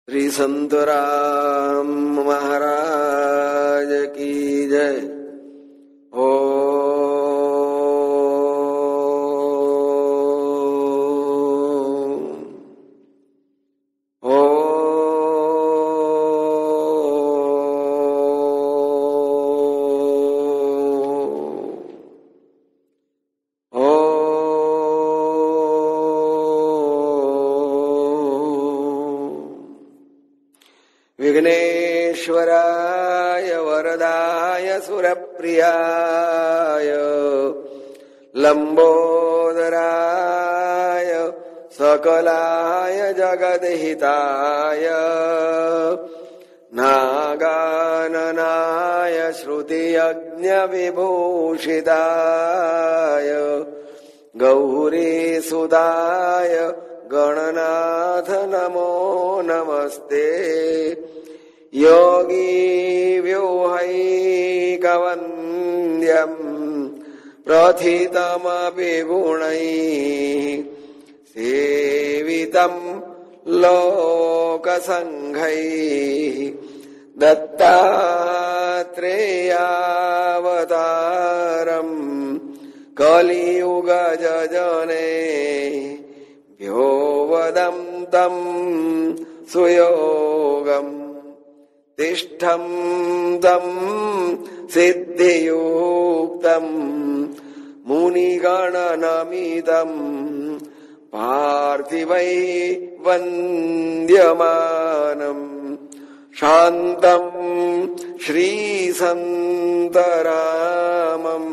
श्री संत राम महाराज की जय। ओ विघ्नेश्वराय वरदाय सुरप्रियाय लंबोदराय सकलाय जगद्हिताय नागाननाय श्रुतियज्ञविभूषिताय गौरीसुदाय गणनाथ नमो नमस्ते। योगी व्यूहैकवन्द्यम् प्रथितमपि गुणैः सेवितम् लोकसङ्घैः दत्तात्रेयावतारम् कलियुगजजने भ्यो वदन्तम् सुयोगम् तिष्ठम् तम् सिद्धियुक्तम् मुनिगणनमिदम् पार्थिवै वन्द्यमानम् शान्तम् श्रीसन्तरामम्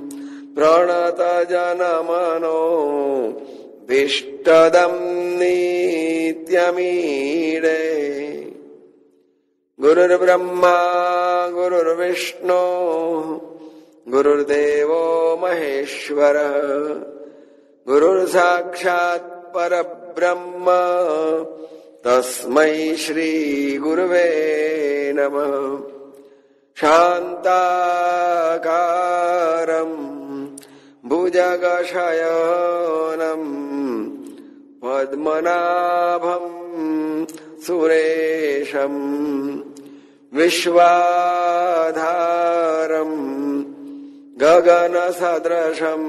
प्रणतजनमनो विष्टदम् नित्यमीडे। गुरुर्ब्रह्मा गुरुर्विष्णु गुरुर्देवो महेश्वरः गुरुर्साक्षात् परब्रह्म तस्मै श्री गुरुवे नमः। शान्ताकारम् भुजगशयनम् पद्मनाभम् सुरेशम् विश्वाधारम् गगनसदृशम्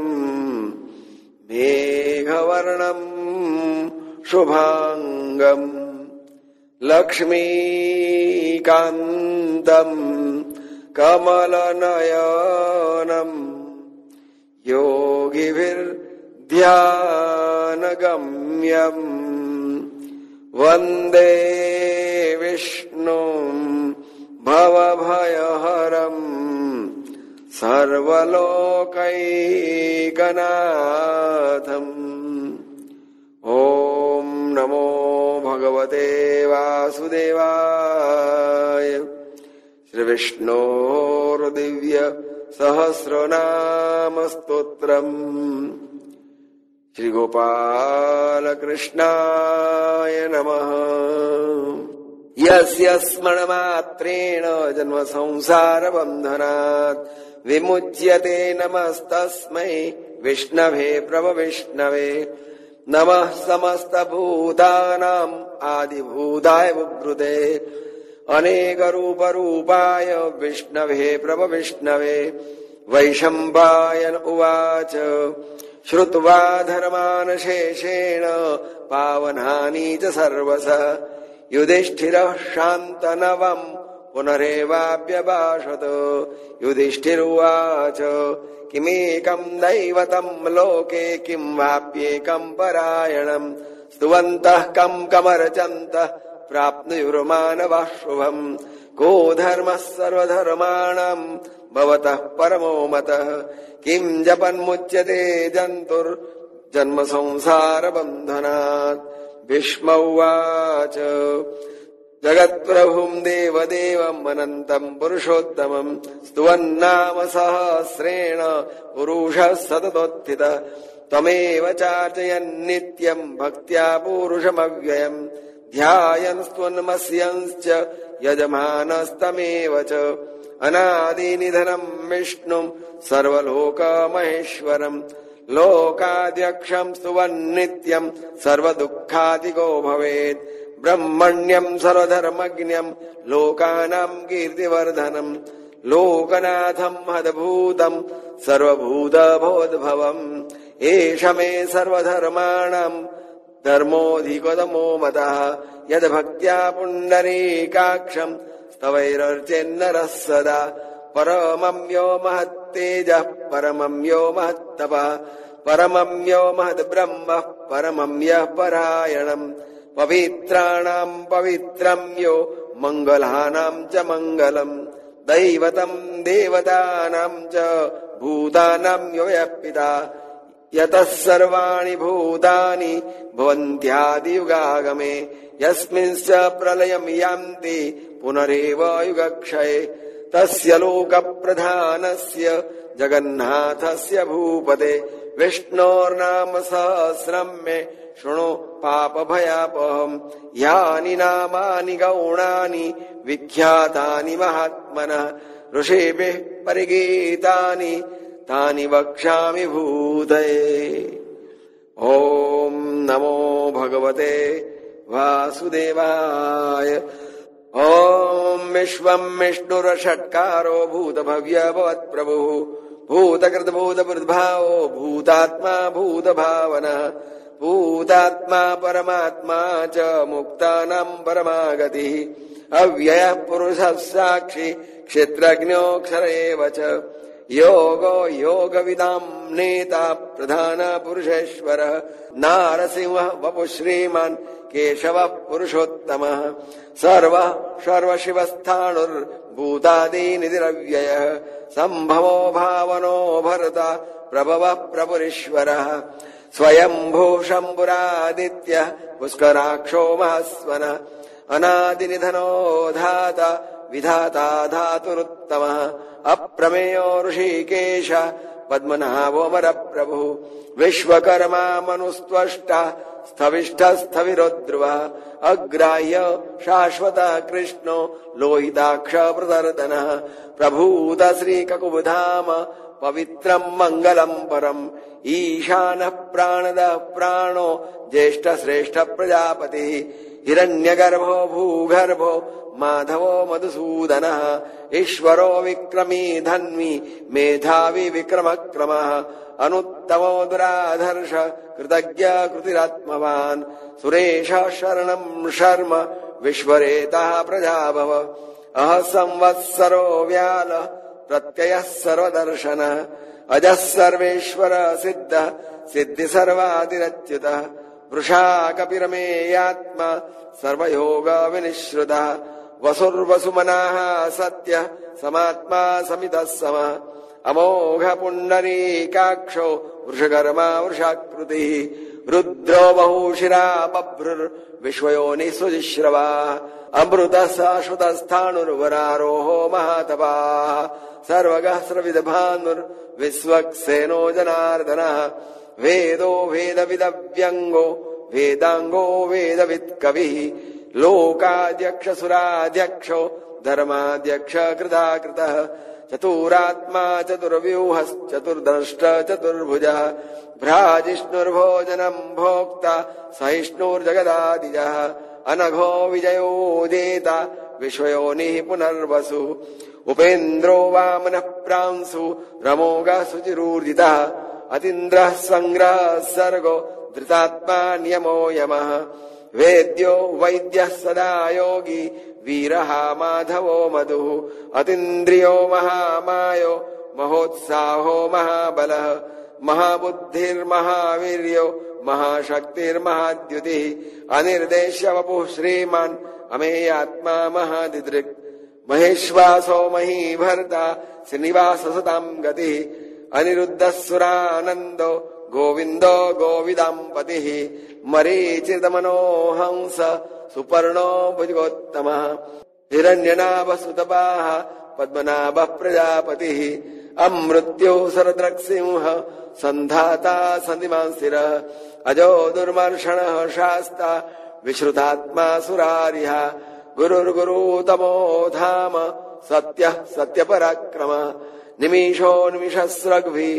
मेघवर्णम् शुभांगम् लक्ष्मीकान्तम् कमलनयनम् योगिभिर्ध्यानगम्यम् वन्दे विष्णुम् भवभयहरम् सर्वलोकैकनाथम्। ॐ नमो भगवते वासुदेवाय। श्रीविष्णोर्दिव्य सहस्रनाम स्तोत्रम् श्री गोपाल कृष्णाय नमः। यस्य स्मरणमात्रेण जन्म संसार बन्धनात् विमुच्यते नमस्तस्मै विष्णवे प्रभविष्णवे। नमः समस्तभूतानाम् आदिभूताय बुभृते अनेकरूपरूपाय विष्णवे प्रभविष्णवे। वैशम्पायन उवाच श्रुत्वा धर्मान् शेषेण पावनानि च सर्वशः युधिष्ठिरः शान्तनवम् पुनरेवाभ्यभाषत। युधिष्ठिरुवाच किमेकम् दैवतम् लोके किं वाप्येकम् परायणम् स्तुवन्तः कम् कमर्चन्तः प्राप्नुयुर्मानवः शुभम्। को धर्मः सर्वधर्माणाम् भवतः परमो मतः किम् जपन्मुच्यते जन्तुर्जन्म संसार बन्धनात्। भीष्म उवाच जगत्प्रभुम् देवदेवम् अनन्तम् पुरुषोत्तमम् स्तुवन्नाम सहस्रेण पुरुषः सततोत्थितः। त्वमेव चार्चयन्नित्यम् भक्त्या पुरुषमव्ययम् ध्यायन् स्तुवन्मस्यंश्च यजमानस्तमेव च। अनादिनिधनम् विष्णुम् सर्वलोकमहेश्वरम् लोकाध्यक्षं स्तुवन्नित्यं सर्वदुःखादिको भवेत् ब्रह्मण्यं सर्वधर्मज्ञं लोकानां कीर्तिवर्धनं लोकनाथं महद्भूतं सर्वभूतभवोद्भवम् एष मे सर्वधर्माणां धर्मोऽधिकतमो मतः यद्भक्त्या पुण्डरीकाक्षं स्तवैरर्चेन्नरः सदा परमं यो महत्तेजः परमं यो महत्तपः परमं यो महद्ब्रह्मः परमं यः परायणम् पवित्राणां पवित्रं यो मङ्गलानां च मङ्गलम् दैवतं देवतानां च भूतानां यो यः पिता यतः सर्वाणि भूतानि भवन्त्यादियुगागमे यस्मिंश्च प्रलयं यान्ति पुनरेव युगक्षये तस्य लोकप्रधानस्य जगन्नाथस्य भूपते विष्णोर्नाम सहस्रं मे शृणु पापभयापहम् यानि नामानि गौणानि विख्यातानि महात्मनः ऋषिभिः परिगीतानि तानि वक्ष्यामि भूतये। ॐ नमो भगवते वासुदेवाय। ॐ विश्वं विष्णुरषट्कारो भूतभव्यभवत्प्रभुः भूतकृतभूतभृद्भावो भूतात्मा भूतभावनः भूतात्मा परमात्मा च मुक्तानां परमागतिः अव्ययः पुरुषः साक्षी क्षेत्रज्ञोऽक्षर एव च योगो योगविदां नेता प्रधान पुरुषेश्वरः नारसिंहः वपुः श्रीमान् केशवः पुरुषोत्तमः सर्वः सर्वशिवस्थाणुर्भूतादिनिधिरव्ययः सम्भवो भावनो भरता प्रभवः प्रभुरीश्वरः स्वयंभू शम्भुरादित्यः पुष्कराक्षो महास्वनः अनादिनिधनो धाता विधाता धातुरुत्तमः अप्रमेयो ऋषिकेश पद्मनाभोऽमरप्रभुः विश्वकर्मा मनुस्त्वष्टा स्थविष्ठस्थविरोध्रुवः अग्राह्य शाश्वत कृष्णो लोहिताक्ष प्रदर्दनः प्रभूत श्रीककुबधाम पवित्रं मङ्गलं परम् ईशानः प्राणदः प्राणो ज्येष्ठ श्रेष्ठ प्रजापतिः हिरण्यगर्भो भूगर्भो माधवो मधुसूदनः ईश्वरो विक्रमी धन्वी मेधावी विक्रमक्रमः अनुत्तमो दुराधर्ष कृतज्ञ कृतिरात्मवान् सुरेशः शरणं शर्म विश्वरेतः प्रजाभव अह संवत्सरो व्याल प्रत्ययः सर्वदर्शनः अजः सर्वेश्वर सिद्धः सिद्धि सर्वादिरच्युतः वृषा कपिरमेयात्मा सर्वयोग विनिश्रुतः वसुर्वसुमनाः सत्यः समात्मा समितः समः अमोघ पुण्डरीकाक्षो वृषकर्मा वृषाकृतिः रुद्रो बहुशिरा बभ्रुर्विश्वयोनिः सुजिश्रवाः अमृतः शाश्वतस्थाणुर्वरारोहो महातपाः सर्वगः सर्वविदभानुर्विश्वक्सेनो जनार्दनः वेदो वेदविदव्यङ्गो वेदाङ्गो वेदवित्कविः लोकाध्यक्षसुराध्यक्षो धर्माध्यक्ष कृताकृतः चतुरात्मा चतुर्व्यूहश्चतुर्दष्ट चतुर्भुजः भ्राजिष्णुर्भोजनं भोक्ता सहिष्णुर्जगदादिजः अनघो विजयो जेता विश्वयोनिः पुनर्वसु उपेन्द्रो वामनः प्रांशु रमोगः शुचिरूर्जितः अतीन्द्रः सङ्ग्रहः सर्गो धृतात्मा नियमो यमः वेद्यो वैद्यः सदा योगी वीरः माधवो मधुः अतीन्द्रियो महामायो महोत्साहो महाबलः महाबुद्धिर्महावीर्यो महाशक्तिर्महाद्युतिः अनिर्देश्य वपुः श्रीमान् अमेयात्मा महादिदृक् महेश्वासो महीभर्ता श्रीनिवास सतां गतिः अनिरुद्धः सुरानन्दो गोविन्दो गोविदाम्पतिः मरीचिर्दमनो हंस सुपर्णो भुजगोत्तमः हिरण्यनाभसुतपाः पद्मनाभः प्रजापतिः अमृत्यो शरद्रक्सिंह सन्धाता सन्धिमान् स्थिरः अजो दुर्मर्षणः शास्ता विश्रुतात्मा सुरारिः गुरुर्गुरुतमो धाम सत्यः सत्यपराक्रमः निमिषो निमिषस्रग्भिः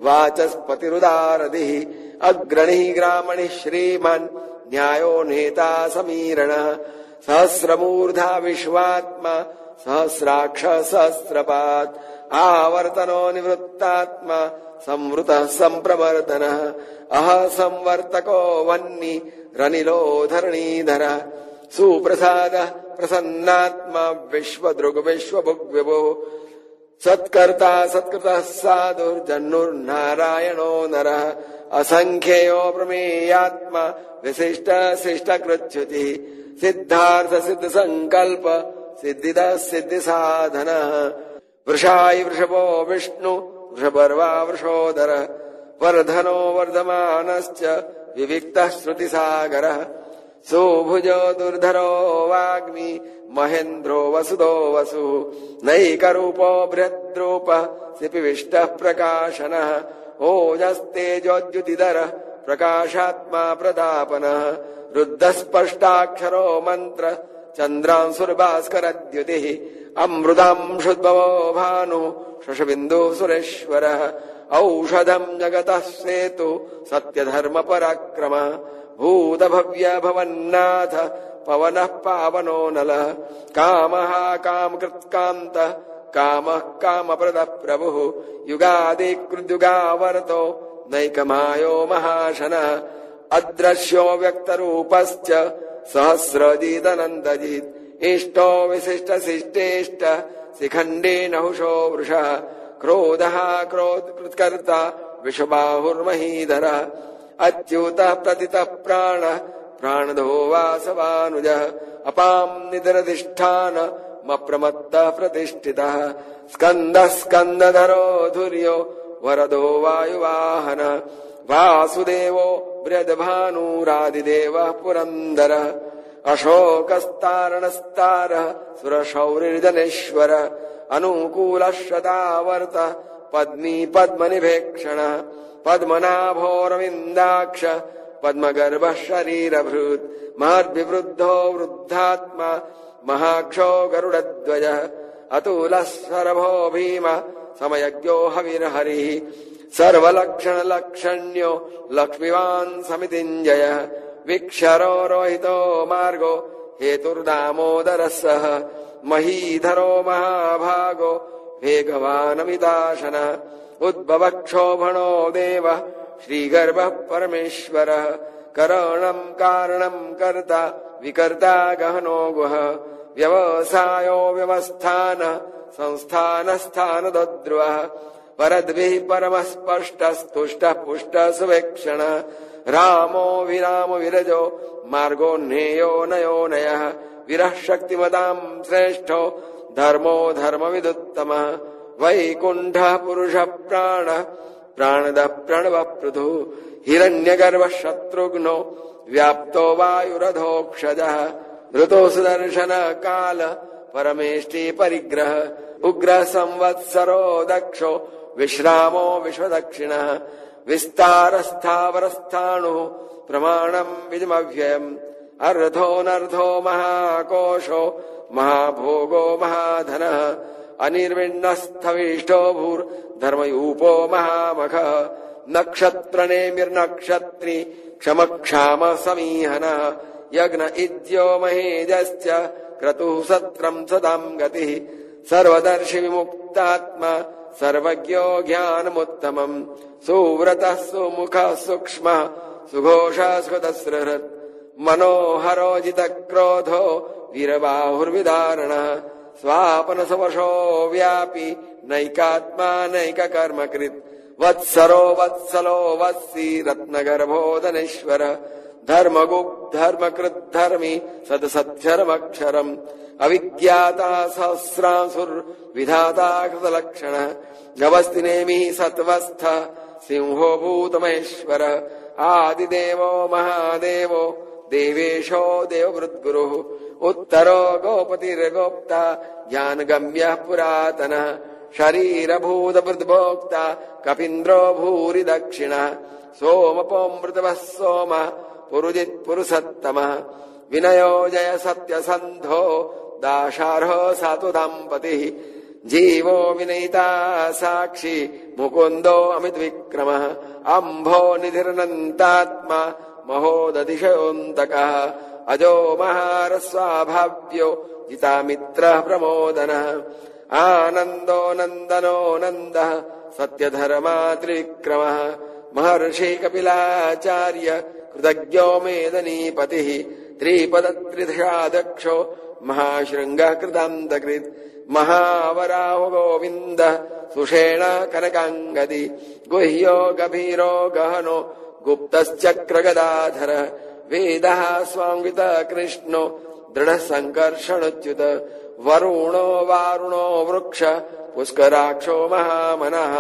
वाचस्पतिरुदारदिः अग्रणिः ग्रामणिः श्रीमान् न्यायो नेता समीरणः सहस्रमूर्धा विश्वात्मा सहस्राक्ष सहस्रपात् आवर्तनो निवृत्तात्मा संवृतः संप्रवर्तनः अह संवर्तको वह्नि रनिलो धरणीधरः सुप्रसादः प्रसन्नात्मा विश्वदृग् विश्वभुग्विभुः सत्कर्ता सत्कृतः साधुर्जन्नुर्नारायणो नरः असंख्येयो प्रमेयात्मा विशिष्ट शिष्टकृच्छ्युतिः सिद्धार्थ सिद्ध संकल्प सिद्धिदः सिद्धि साधनः वृषाय वृषभो विष्णु वृषपर्वा वृषोदरः वर्धनो वर्धमानश्च विविक्तः श्रुतिसागरः सुभुजो दुर्धरो वाग्मी महेन्द्रो वसुदो वसुः नैकरूपो बृहद्रूपः सिपिविष्टः प्रकाशनः ओजस्तेजोद्युतिधरः प्रकाशात्मा प्रतापनः रुद्धस्पष्टाक्षरो मन्त्र चन्द्रांशुर्भास्करद्युतिः अमृतांशुद्भवो भानुः शशबिन्दुः सुरेश्वरः औषधम् जगतः सेतु सत्यधर्म पराक्रमः भूतभव्य भवन्नाथ पवनः पावनो नलः कामः कामकृत्कान्तः कामः कामप्रदः प्रभुः युगादिकृद्युगावर्तो नैकमायो महाशनः अदृश्यो व्यक्तरूपश्च सहस्रजिदनन्दजित् इष्टो विशिष्टशिष्टेष्ट शिखण्डे नहुषो वृषः क्रोधः क्रोधकृत्कर्ता विश्वबाहुर्महीधरः अच्युतः प्रतितः प्राणः प्राणदो वासवानुजः अपां निधरधिष्ठानमप्रमत्तः प्रतिष्ठितः स्कन्दः स्कन्दधरो धुर्यो वरदो वायुवाहनः वासुदेवो बृहद्भानुरादिदेवः पुरन्दरः अशोकस्तारणस्तारः सुरशौरिर्जनेश्वरः अनुकूलः शतावर्तः पद्मी पद्मनिभेक्षणः पद्मनाभोरविन्दाक्ष पद्मगर्भः शरीरभृत् महद्विवृद्धो वृद्धात्मा महाक्षो गरुडध्वजः अतुलः शरभो भीमः समयज्ञो हविर्हरिः सर्वलक्षणलक्षण्यो लक्ष्मीवान् समितिञ्जयः विक्षरो रोहितो मार्गो हेतुर्दामोदरः सः महीधरो महाभागो वेगवानमिताशनः उद्भवक्षोभणो देवः श्रीगर्भः परमेश्वरः करणम् कारणम् कर्ता विकर्ता गहनो गुहः व्यवसायो व्यवस्थानः संस्थानस्थानदद्रुवः परद्भिः परमः स्पष्टस्तुष्टः पुष्टः सुवेक्षणः रामो विराम विरजो मार्गो नेयो नयो नयः विरः शक्तिमताम् श्रेष्ठो धर्मो धर्मविदुत्तमः वैकुण्ठः पुरुषः प्राणः प्राणदः प्रणवः पृथुः हिरण्यगर्भः शत्रुघ्नो व्याप्तो वायुरधोक्षजः ऋतो सुदर्शन काल परमेष्टि परिग्रह उग्रः संवत्सरो दक्षो विश्रामो विश्वदक्षिणः विस्तारस्थावरस्थाणुः प्रमाणम् विजमव्ययम् अर्धोऽनर्धो महाकोशो महाभोगो महाधनः अनिर्विण्णस्थविष्टो भूर्धर्मयूपो महामखः नक्षत्रनेमिर्नक्षत्री क्षमक्षाम समीहनः यज्ञ इद्यो महेजश्च क्रतुः सत्रम् सदाम् गतिः सर्वदर्शि विमुक्तात्मा सर्वज्ञो ज्ञानमुत्तमम् सुव्रतः सुमुखः सूक्ष्मः सुघोषः सुखदस्रहृत् मनोहरो जितक्रोधो वीरबाहुर्विदारणः स्वापनसवशो व्यापी नैकात्मा नैककर्मकृत् वत्सरो वत्सलो वत्सी रत्नगर्भोदनेश्वरः धर्मगुप्धर्मकृद्धर्मी सदसद्धर्मक्षरम् अविज्ञाता सहस्रांशुर्विधाता कृतलक्षणः गवस्तिनेमिः सत्वस्थः सिंहो भूतमहेश्वरः आदिदेवो महादेवो देवेशो देववृद्गुरुः उत्तरो गोपतिर्गोप्ता ज्ञानगम्यः पुरातनः शरीरभूतभृद्भोक्ता कपीन्द्रो भूरि दक्षिणः सोमपोऽमृतवः सोमः पुरुजित्पुरुषत्तमः विनयो जय सत्यसन्धो दाशार्हो सातु दाम्पतिः जीवो विनयिता साक्षी मुकुन्दो अमित विक्रमः अम्भो निधिरनन्तात्मा महोदधिशयोऽन्तकः अजो महारस्वाभाव्यो जितामित्रः प्रमोदनः आनन्दो नन्दनो नन्दः सत्यधर्मा त्रिविक्रमः महर्षि कपिलाचार्य कृतज्ञो मेदनीपतिः त्रिपदत्रिदशादक्षो महाशृङ्गः कृतान्तकृत् महावराहो गोविन्दः सुषेण कनकाङ्गदी गुह्यो गभीरो गहनो गुप्तश्चक्रगदाधरः वेदः स्वाङ्गित कृष्णो दृढः सङ्कर्षणोच्युत वरुणो वारुणो वृक्ष पुष्कराक्षो महामनः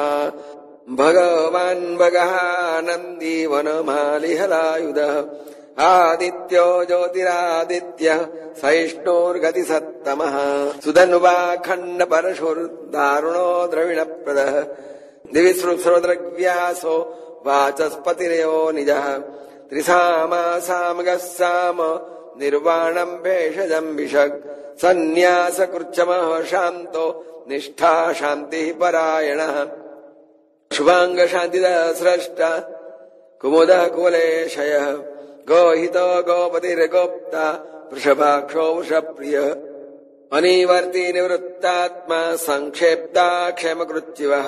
भगवान् भगः नन्दी वनमालिहलायुधः आदित्यो ज्योतिरादित्यः सहिष्णुर्गतिसत्तमः सुधन्वा खण्ड परशुर्दारुणो द्रविणप्रदः दिवि सृद्रव्यासो वाचस्पतिरयो निजः त्रिसामासामगः साम निर्वाणम् भेषजम् विषक् सन्न्यासकृच्छमः शान्तो निष्ठा शान्तिः परायणः शुभाङ्ग शान्तिदः स्रष्टा कुमुदः कुलेशयः गोहितो गोपतिर्गोप्ता वृषभाक्षो वृषप्रियः अनिवर्ति निवृत्तात्मा संक्षेप्ता क्षेमकृच्युवः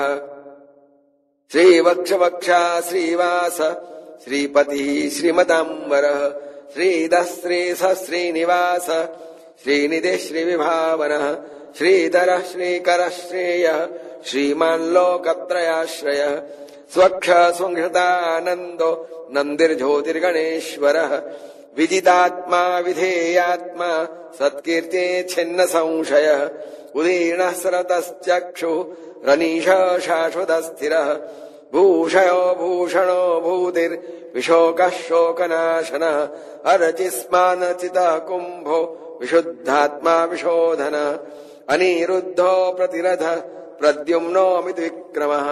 श्रीवक्षवक्षा श्रीवास श्रीपतिः श्रीमताम्बरः श्रीधः श्रीसः श्रीनिवास श्रीनिधिः श्रीविभावनः श्रीधरः श्रीकरः श्रेयः श्रीमान् लोकत्रयाश्रयः स्वक्ष सुंहृतानन्दो नन्दिर्ज्योतिर्गणेश्वरः विजितात्मा विधेयात्मा सत्कीर्ते छिन्न संशयः उदीर्णः सरतश्चक्षुः रनीशः शाश्वतस्थिरः भूषयो भूषणो भूतिर्विशोकः शोकनाशनः अर्चिस्मानचितः कुम्भो विशुद्धात्मा विशोधनः अनिरुद्धो प्रतिरथः प्रद्युम्नोऽमित विक्रमः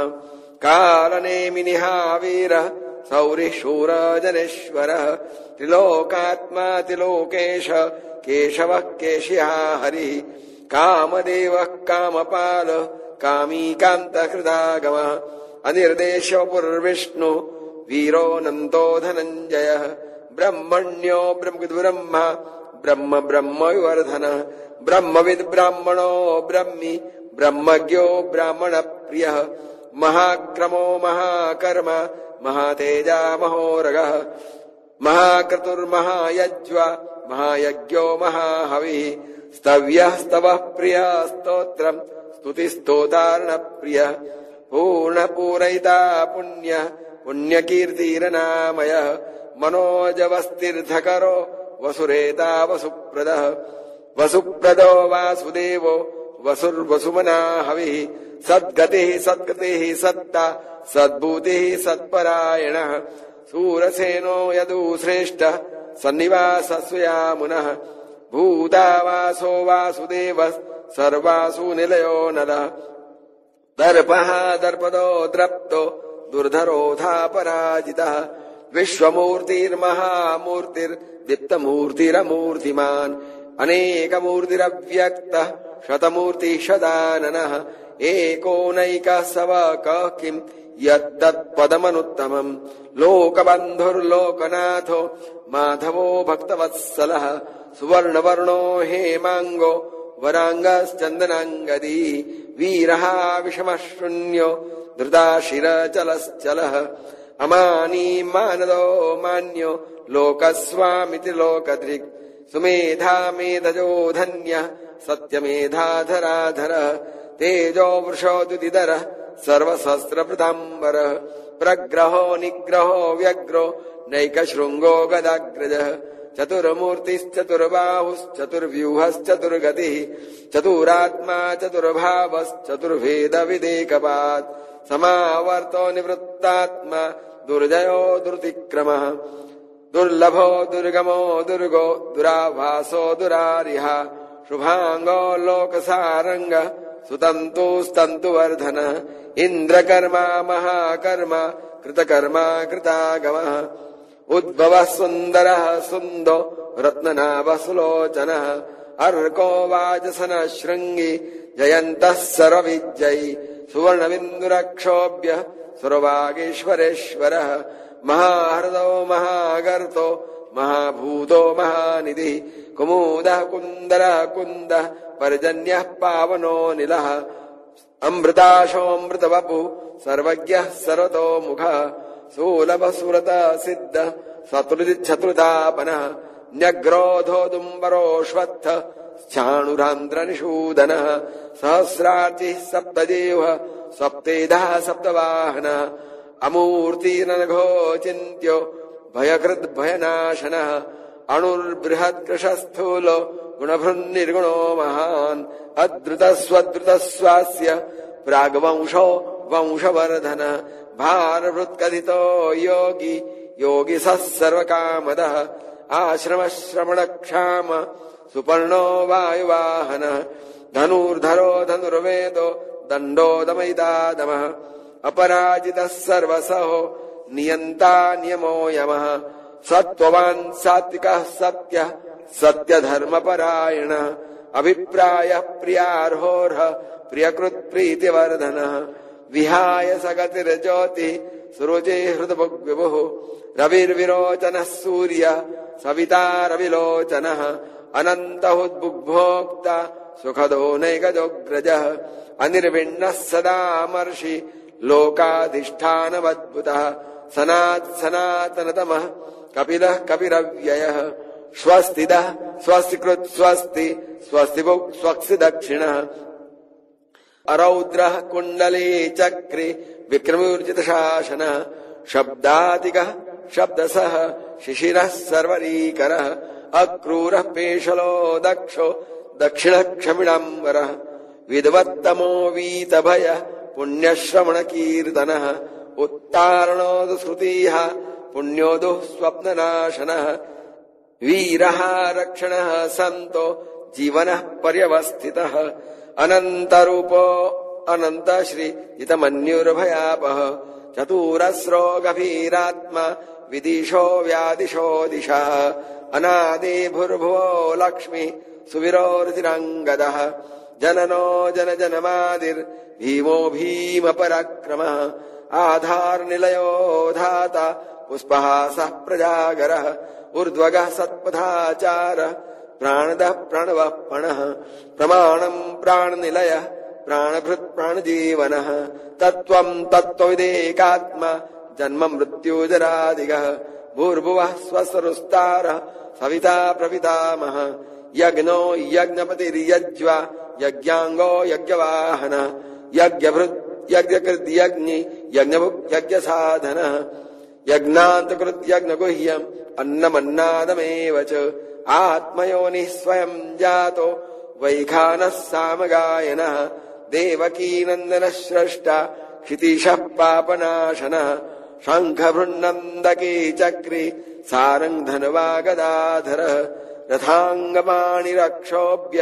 कालनेमिनिहावीरः सौरिः शूरजनेश्वरः त्रिलोकात्मा त्रिलोकेश केशवः केशिहा हरिः कामदेवः कामपालः कामीकान्तहृदागमः अनिर्देशो पुर्विष्णु वीरोऽनन्तो धनञ्जयः ब्रह्मण्यो ब्रह्मविद्ब्रह्मा ब्रह्म ब्रह्मविवर्धनः ब्रह्मविद् ब्राह्मणो ब्रह्मी ब्रह्मज्ञो ब्राह्मणप्रियः महाक्रमो महाकर्म महातेजा महोरगः महाक्रतुर्महायज्वा महायज्ञो महाहविः स्तव्यः स्तवः प्रियः स्तोत्रम् स्तुतिस्तोतार्णप्रियः पूर्णपूरयिता पुण्यः पुण्यकीर्तिरनामयः मनोजवस्तीर्थकरो वसुरेता वसुप्रदः वसुप्रदो वासुदेवो वसुर्वसुमना हविः सद्गतिः सत्कृतिः सत्ता सद्भूतिः सत्परायणः सूरसेनो यदुश्रेष्ठः सन्निवासः स्वयामुनः भूतावासो वासुदेवः सर्वासु निलयो नरः दर्पः दर्पदो द्रप्तो दुर्धरोधा पराजितः विश्वमूर्तिर्महामूर्तिर्दीप्तमूर्तिरमूर्तिमान् अनेकमूर्तिरव्यक्तः शतमूर्तिः शताननः एकोनैकः सवकः किम् यत्तत्पदमनुत्तमम् लोकबन्धुर्लोकनाथो माधवो भक्तवत्सलः सुवर्णवर्णो हेमाङ्गो वराङ्गश्चन्दनाङ्गदी वीरः विषमः शून्यो धृताशिरचलश्चलः अमानी मानदो मान्यो लोकस्वामिति लोकदृक् सुमेधा मेधजो धन्यः सत्यमेधाधराधरः तेजो वृषोदुदिदरः सर्वशस्त्रभृताम्बरः प्रग्रहो निग्रहो व्यग्रो नैकशृङ्गो गदाग्रजः चतुर्मूर्तिश्चतुर्बाहुश्चतुर्व्यूहश्चतुर्गतिः चतुरात्मा चतुर्भावश्चतुर्भेदविदेकपात् समावर्तो निवृत्तात्मा दुर्जयो दुर्तिक्रमः दुर्लभो दुर्गमो दुर्गो दुराभासो दुरारिः शुभाङ्गो लोकसारङ्ग सुतन्तुस्तन्तुवर्धनः इन्द्रकर्मा महाकर्मा कृतकर्मा कृतागमः उद्भवः सुन्दरः सुन्दो रत्ननाभः सुलोचनः अर्को वाचसन शृंगी जयन्तः सर्वविजयी सुवर्णबिन्दुरक्षोभ्य सुरवागीश्वरेश्वरः महाहृदो महागर्तो महाभूतो महानिधिः कुमुदः कुन्दरः कुन्दः पर्जन्यः पावनो निलः अमृताशोऽमृतवपुः सर्वज्ञः सर्वतोमुखः सुलभः सुरतः सिद्धः शत्रुतापनः न्यग्रोधोदुम्बरोऽश्वत्थः चाणुरान्ध्रनिषूदनः सहस्रार्चिः सप्तजीवः सप्तेधः सप्तवाहनः अमूर्तिरनघोचिन्त्यो भयकृद्भयनाशनः अणुर्बृहत्कृशस्थूलो गुणभृन्निर्गुणो महान् अद्रुतस्वद्रुतस्वास्य प्राग्वंशो वंशवर्धनः भारभृत्कथितो योगी योगी सः सर्वकामदः आश्रमश्रमणक्षाम सुपर्णो वायुवाहनः धनुर्धरो धनुर्वेदो दण्डो दमयितादमः अपराजितः सर्वसहो नियन्ता नियमो यमः सत्त्ववान् सात्विकः सत्यः सत्यधर्मपरायणः अभिप्रायः प्रियार्होर्हः प्रियकृत्प्रीतिवर्धनः विहाय सगतिर्ज्योतिः सुरुचिः हृदभुग्विभुः रविर्विरोचनः सूर्यः सविता रविलोचनः अनन्तहुद्भुग्भोक्ता सुखदो नैकजोग्रजः अनिर्विण्णः सदामर्षि लोकाधिष्ठानमद्भुतः सनातनतमः कपिलः कपिरव्ययः स्वस्तिदः स्वस्तिकृत् स्वस्ति स्वस्तिभुक् स्वस्ति दक्षिणः अरौद्रः कुण्डली चक्रि विक्रमूर्जितशासनः शब्दातिकः शब्दसः शिशिरः सर्वरीकरः अक्रूरः पेशलो दक्षो दक्षिणक्षमिणाम्बरः विद्वत्तमो वीतभयः पुण्यश्रवणकीर्तनः उत्तारणोदश्रुतिः पुण्योदुः स्वप्ननाशनः वीरः रक्षणः सन्तो जीवनः पर्यवस्थितः अनन्तरूपो अनन्तश्री जितमन्युर्भयापः चतुरस्रो गभीरात्मा विदिशो व्यादिशो दिशः अनादि भूर्भुवो लक्ष्मी सुविरोरुचिराङ्गदः जननो जनजनमादिर्भीमो भीमपराक्रमः आधारनिलयो धाता पुष्पहासः प्रजागरः ऊर्ध्वगः सत्पथाचारः प्राणदः प्रणवः पणः प्रमाणम् प्राणनिलयः प्राणभृत् प्राणजीवनः तत्त्वम् तत्त्वविदेकात्मा जन्म मृत्युजरादिगः भूर्भुवः स्वसरुस्तारः सविता प्रपितामहः यज्ञो यज्ञपतिर्यज्वा यज्ञाङ्गो यज्ञवाहनः यज्ञभृत् यज्ञकृद्यज्ञि यज्ञभुक् यज्ञसाधनः यज्ञान्तकृत् यज्ञगुह्यम् अन्नमन्नादमेव च आत्मयोनिः स्वयं जातो वैखानः सामगायनः देवकीनन्दनः स्रष्टा क्षितिशः पापनाशनः शङ्खभृन्नन्दकी चक्री सारङ्ग धनवागदाधरः रथाङ्गपाणिरक्षोभ्य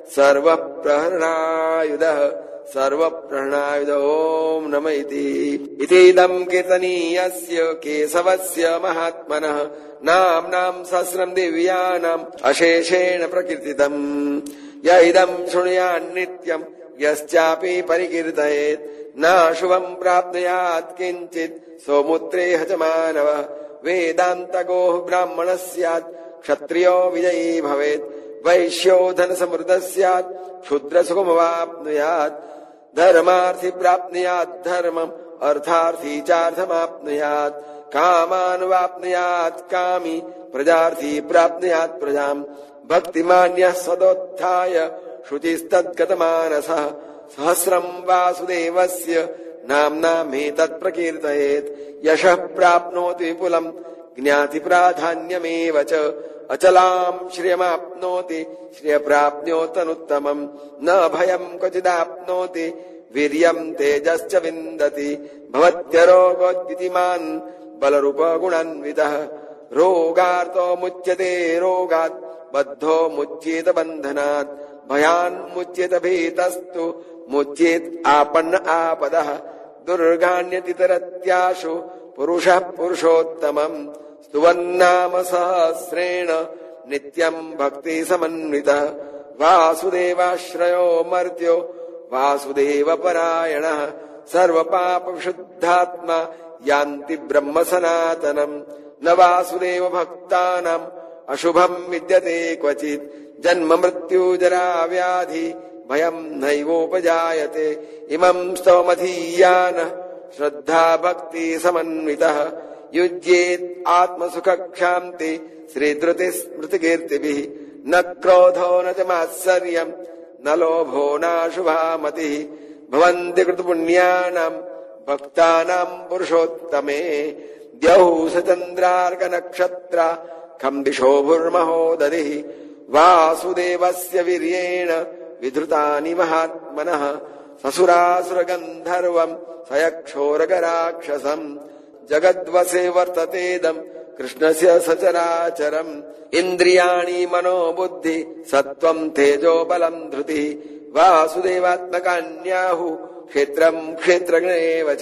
सर्वप्रहरणायुधः सर्वप्रहरणायुध ॐ नमः इतीदम् कीर्तनीयस्य केशवस्य महात्मनः नाम्नाम् सहस्रम् दिव्यानाम् अशेषेण प्रकीर्तितम् य इदम् शृणुयान्नित्यम् यश्चापि परिकीर्तयेत् नाशुभम् प्राप्नुयात् किञ्चित् सौमुत्रेह च मानवः वेदान्तगोः ब्राह्मणः स्यात् क्षत्रियो विजयी भवेत् वैश्यो धनसमृद्धः स्यात् क्षुद्रसुखमवाप्नुयात् धर्मार्थी प्राप्नुयात् धर्मम् अर्थार्थी चार्थमाप्नुयात् कामानुवाप्नुयात् कामी प्रजार्थी प्राप्नुयात् प्रजाम् भक्तिमान्यः सदोत्थाय शुचिस्तद्गतमानसः सहस्रम् वासुदेवस्य नाम्नामेतत् प्रकीर्तयेत् यशः प्राप्नोति विपुलम् ज्ञाति प्राधान्यमेव च अचलाम् श्रियमाप्नोति श्रियप्राप्नोतनुत्तमम् न भयम् क्वचिदाप्नोति वीर्यम् तेजश्च विन्दति भवत्यरोगोद्वितिमान् बलरूपगुणान्वितः रोगार्तो मुच्यते रोगात् बद्धो मुच्येत बन्धनात् भयान्मुच्येत भीतस्तु मुच्येत् आपन्न आपदः दुर्गान्यतितरत्याशु पुरुषः पुरुषोत्तमम् स्तुवन्नाम सहस्रेण नित्यम् भक्ति समन्वितः वासुदेवाश्रयो मर्त्यो वासुदेवपरायणः सर्वपापविशुद्धात्मा यान्ति ब्रह्म सनातनम् न वासुदेव भक्तानाम् अशुभम् विद्यते क्वचित् जन्म मृत्यु जरा व्याधि भयम् नैवोपजायते इमम् स्तवमधीयानः श्रद्धा भक्ति समन्वितः युज्येत् आत्मसुखक्षान्ति श्रीधृति स्मृतिकीर्तिभिः न क्रोधो न च मात्सर्यम् न लोभो नाशुभा मतिः भवन्ति कृतपुण्यानाम् भक्तानाम् पुरुषोत्तमे द्यौः सचन्द्रार्कनक्षत्रा खम् दिशोभुर्महोदधिः वासुदेवस्य वीर्येण विधृतानि महात्मनः ससुरासुरगन्धर्वम् सयक्षोरगराक्षसम् जगद्वसे वर्ततेदम् कृष्णस्य सचराचरम् इन्द्रियाणि मनोबुद्धि सत्त्वम् तेजो बलम् धृतिः वासुदेवात्मकान्याहुः क्षेत्रम् क्षेत्रज्ञेव च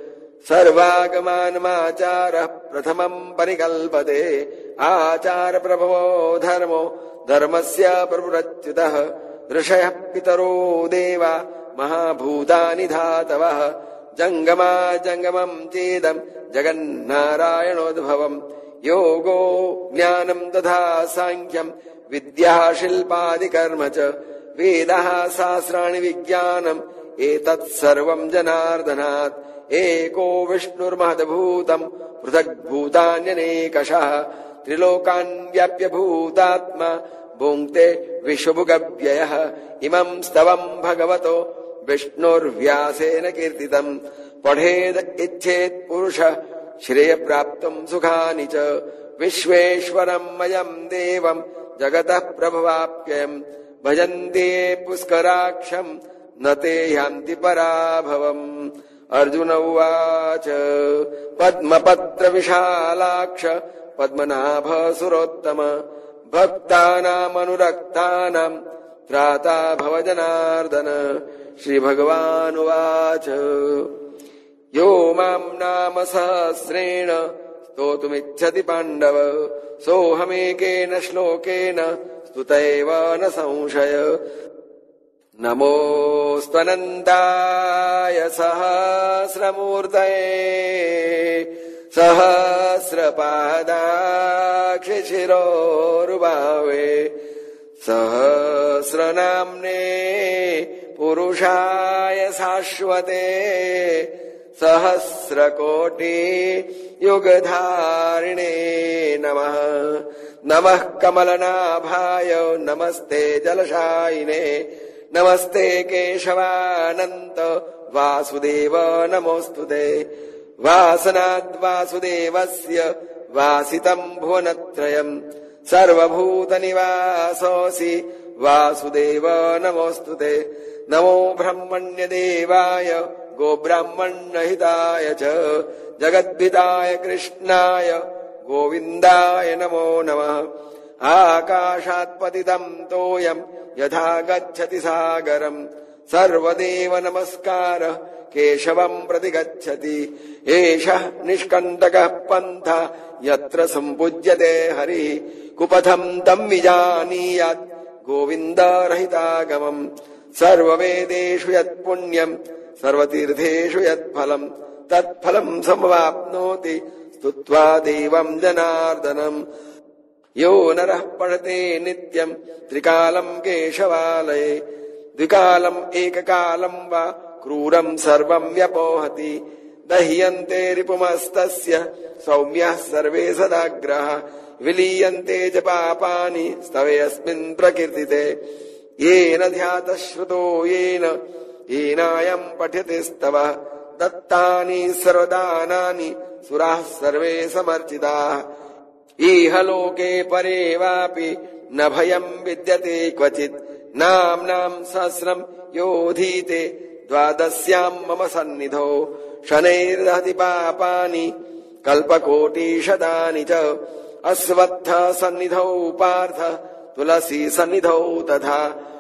सर्वागमानमाचारः प्रथमम् परिकल्पते आचार प्रभवो धर्मो धर्मस्य प्रभुरच्युतः ऋषयः पितरो देवा महाभूतानि धातवः जङ्गमा जङ्गमम् चेदम् जगन्नारायणोद्भवम् योगो ज्ञानम् तथा साङ्ख्यम् विद्या शिल्पादिकर्म च वेदः शास्त्राणि विज्ञानम् एतत् सर्वम् जनार्दनात् एको विष्णुर्महद्भूतम् पृथग्भूतान्यनेकशः त्रिलोकान् व्याप्य भूतात्मा भुङ्क्ते विश्वभुगव्ययः इमम् स्तवम् भगवतो विष्णुर्व्यासेन कीर्तितम् पठेद इच्छेत् पुरुषः श्रेयप्राप्तुम् सुखानि च विश्वेश्वरम् मयम् देवम् जगतः प्रभवाप्ययम् भजन्ते पुष्कराक्षम् न ते यान्ति पराभवम् अर्जुन उवाच पद्मपत्र विशालाक्ष पद्मनाभ सुरोत्तम भक्तानामनुरक्तानाम् त्राता भव जनार्दन श्रीभगवानुवाच यो माम् नाम सहस्रेण स्तोतुमिच्छति पाण्डव सोऽहमेकेन श्लोकेन स्तुतैव न संशय नमोऽस्त्वनन्ताय सहस्रमूर्तये सहस्रपादाक्षशिरोरुबावे सहस्रनाम्ने पुरुषाय शाश्वते सहस्रकोटि युगधारिणे नमः नमः कमलनाभाय नमस्ते जलशायिने नमस्ते केशवानन्त वासुदेव नमोऽस्तुते वासनाद्वासुदेवस्य वासितम् भुवनत्रयम् सर्वभूतनिवासोऽसि वासुदेव नमोऽस्तुते नमो ब्रह्मण्यदेवाय गोब्राह्मण्यहिताय च जगद्धिताय कृष्णाय गोविन्दाय नमो नमः आकाशात्पतितम् तोयम् यथा गच्छति सागरम् सर्वदेव नमस्कारः केशवम् प्रति गच्छति एषः निष्कण्टकः पन्था यत्र सम्पूज्यते हरिः कुपथम् तम् विजानीयात् गोविन्दरहितागमम् सर्ववेदेषु यत्पुण्यम् सर्वतीर्थेषु यत्फलम् तत्फलम् समवाप्नोति स्तुत्वा देवम् जनार्दनम् यो नरः पठते नित्यम् त्रिकालम् केशवालये द्विकालम् एककालम् वा क्रूरम् सर्वम् व्यपोहति दह्यन्ते रिपुमस्तस्य सौम्यः सर्वे सदाग्रह विलीयन्ते च पापानि स्तवेऽस्मिन् प्रकीर्तिते येन ध्यातः श्रुतो येनायम् पठ्यते स्तवः दत्तानि सर्वदानानि सुराः सर्वे समर्चिताः इह लोके परे वापि न भयम् विद्यते क्वचित् नाम्नाम् सहस्रम् योधीते द्वादश्याम् मम सन्निधौ शनैर्दहति पापानि कल्पकोटिशतानि च अश्वत्थ सन्निधौ पार्थ तुलसी सन्निधौ तथा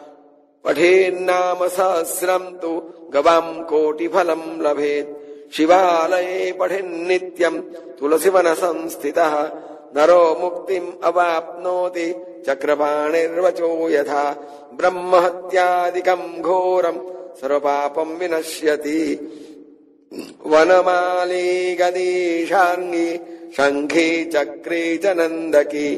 पठेन्नाम सहस्रम् तु गवाम् कोटिफलम् लभेत् शिवालये पठेन्नित्यम् तुलसीवन संस्थितः नरो मुक्तिम् अवाप्नोति चक्रपाणिर्वचो यथा ब्रह्महत्यादिकम् घोरम् सर्वपापम् विनश्यति वनमाली गदीशार्ङ्गी शङ्खी चक्री च नन्दकी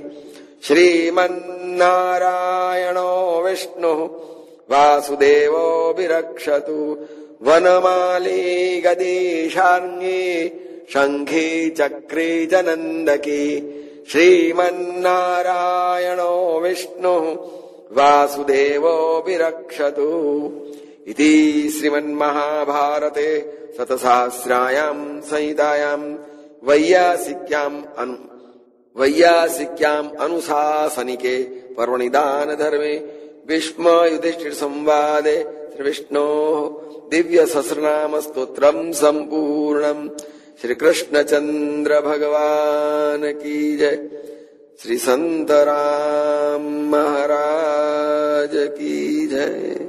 श्रीमन्नारायणो विष्णुः वासुदेवोऽभिरक्षतु वनमाली गदीशार्ङ्गी शङ्खी चक्री च नन्दकी श्रीमन्नारायणो विष्णुः वासुदेवोऽभिरक्षतु इति श्रीमन्महाभारते शतसहस्रायाम् संहितायाम् वैयासिक्याम् अनुशासनिके पर्वणि दानधर्मे भीष्म-युधिष्ठिर-संवादे श्रीविष्णोः दिव्यसहस्रनामस्तोत्रम् सम्पूर्णम्। श्रीकृष्णचन्द्र भगवान की जय। श्री संतराम महाराज की जय।